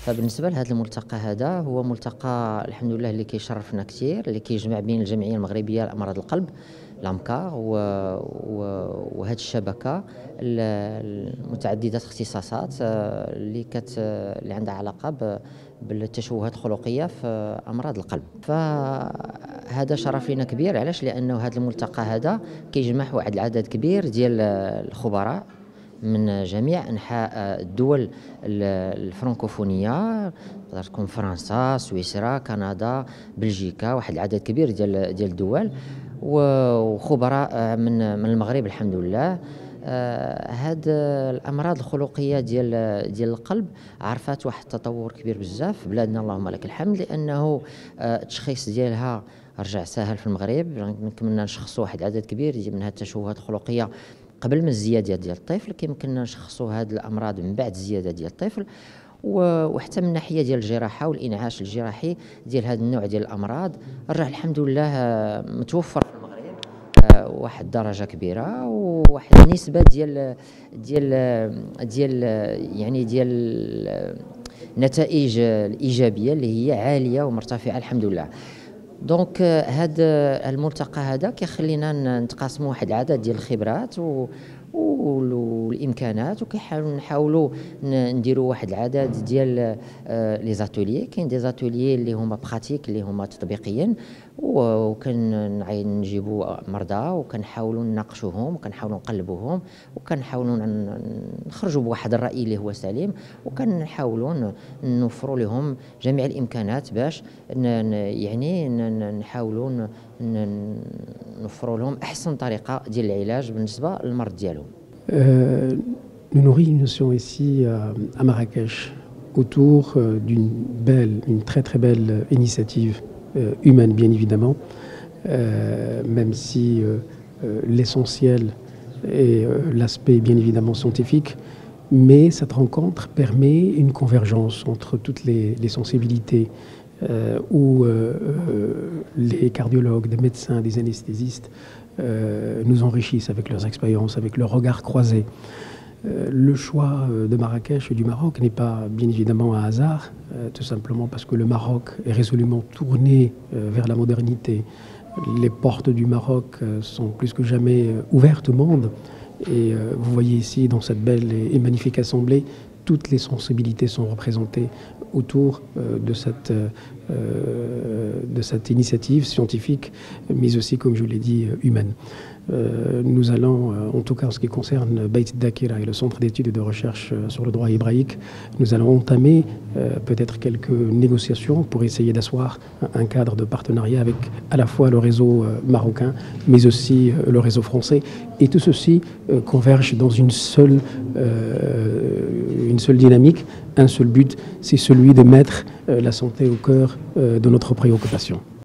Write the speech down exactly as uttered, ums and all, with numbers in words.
فبالنسبة لهذا الملتقى هذا هو ملتقى الحمد لله اللي كيشرفنا كثير، اللي كيجمع بين الجمعية المغربية لأمراض القلب لامكار وهذه الشبكة المتعددة الاختصاصات اللي كت اللي عندها علاقة بالتشوهات الخلقية في أمراض القلب. فهذا شرف لنا كبير. علاش؟ لأنه هذا الملتقى هذا كيجمع واحد العدد كبير ديال الخبراء من جميع أنحاء الدول الفرنكوفونية، تقدر تكون فرنسا، سويسرا، كندا، بلجيكا، واحد العدد كبير ديال ديال الدول، وخبراء من من المغرب الحمد لله. هاد الامراض الخلقيه ديال ديال القلب عرفات واحد التطور كبير بزاف في بلادنا اللهم لك الحمد، لانه التشخيص ديالها رجع سهل في المغرب. كنا نشخصوا واحد العدد كبير من هاد التشوهات الخلقيه قبل ما الزياده ديال الطفل، كيمكننا نشخصوا هاد الامراض من بعد الزياده ديال الطفل، وحتى من الناحيه ديال الجراحه والانعاش الجراحي ديال هذا النوع ديال الامراض راه الحمد لله متوفر في المغرب واحد الدرجه كبيره، وواحد النسبه ديال ديال ديال يعني ديال النتائج الايجابيه اللي هي عاليه ومرتفعه الحمد لله. دونك هذا الملتقى هذا كيخلينا نتقاسموا واحد العدد ديال الخبرات والامكانات، وكنحاولوا نديروا واحد العدد ديال لي زاتوليي. كاين دي زاتوليي اللي هما براتيك اللي هما تطبيقيين، وكنجيبوا مرضى وكنحاولوا نناقشوهم وكنحاولوا نقلبوهم وكنحاولوا نخرجوا بواحد الراي اللي هو سليم، وكنحاولوا نوفروا لهم جميع الامكانات باش يعني نحاولوا نوفروا لهم احسن طريقه ديال العلاج بالنسبه للمرض ديالهم. Euh, nous nous réunissons ici à, à Marrakech autour euh, d'une belle, une très très belle initiative euh, humaine bien évidemment, euh, même si euh, euh, l'essentiel est euh, l'aspect bien évidemment scientifique, mais cette rencontre permet une convergence entre toutes les, les sensibilités euh, où euh, euh, les cardiologues, des médecins, des anesthésistes Euh, nous enrichissent avec leurs expériences, avec leurs regards croisés. Euh, le choix de Marrakech et du Maroc n'est pas bien évidemment un hasard, euh, tout simplement parce que le Maroc est résolument tourné euh, vers la modernité. Les portes du Maroc euh, sont plus que jamais euh, ouvertes au monde. Et euh, vous voyez ici, dans cette belle et, et magnifique assemblée, toutes les sensibilités sont représentées autour euh, de, cette, euh, de cette initiative scientifique, mais aussi, comme je l'ai dit, humaine. Euh, nous allons, en tout cas en ce qui concerne Beit Dakira et le Centre d'études et de recherche sur le droit hébraïque, nous allons entamer euh, peut-être quelques négociations pour essayer d'asseoir un cadre de partenariat avec à la fois le réseau euh, marocain, mais aussi euh, le réseau français. Et tout ceci euh, converge dans une seule, euh, une seule dynamique, un seul but, c'est celui de mettre euh, la santé au cœur euh, de notre préoccupation.